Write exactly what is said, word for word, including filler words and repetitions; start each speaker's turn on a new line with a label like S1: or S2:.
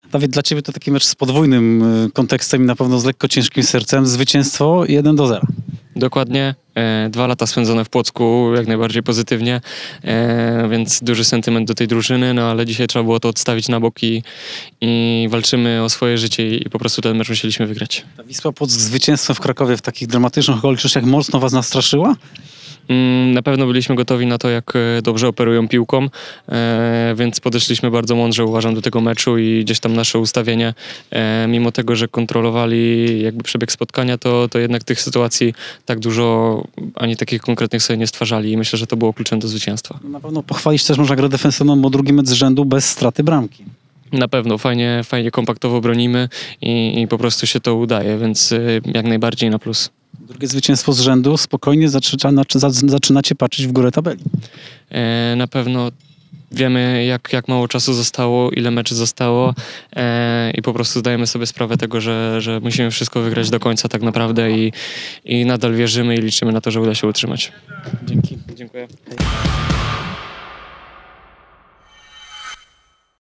S1: Dawid, dla ciebie to taki mecz z podwójnym y, kontekstem i na pewno z lekko ciężkim sercem. Zwycięstwo jeden do zera.
S2: Dokładnie. E, dwa lata spędzone w Płocku, jak najbardziej pozytywnie, e, więc duży sentyment do tej drużyny, no ale dzisiaj trzeba było to odstawić na bok i, i walczymy o swoje życie i po prostu ten mecz musieliśmy wygrać.
S1: Ta Wisła Płock z zwycięstwem w Krakowie w takich dramatycznych okolicznościach mocno was nastraszyła?
S2: Na pewno byliśmy gotowi na to, jak dobrze operują piłką, e, więc podeszliśmy bardzo mądrze, uważam, do tego meczu i gdzieś tam nasze ustawienie, e, mimo tego, że kontrolowali jakby przebieg spotkania, to, to jednak tych sytuacji tak dużo, ani takich konkretnych sobie nie stwarzali i myślę, że to było kluczem do zwycięstwa.
S1: Na pewno pochwalić też można grę defensywną, bo drugi mecz z rzędu bez straty bramki.
S2: Na pewno, fajnie, fajnie kompaktowo bronimy i, i po prostu się to udaje, więc y, jak najbardziej na plus.
S1: Drugie zwycięstwo z rzędu, spokojnie zaczyna, zaczynacie patrzeć w górę tabeli.
S2: E, na pewno wiemy, jak, jak mało czasu zostało, ile meczy zostało e, i po prostu zdajemy sobie sprawę tego, że, że musimy wszystko wygrać do końca tak naprawdę i, i nadal wierzymy i liczymy na to, że uda się utrzymać.
S1: Dzięki.
S2: Dziękuję.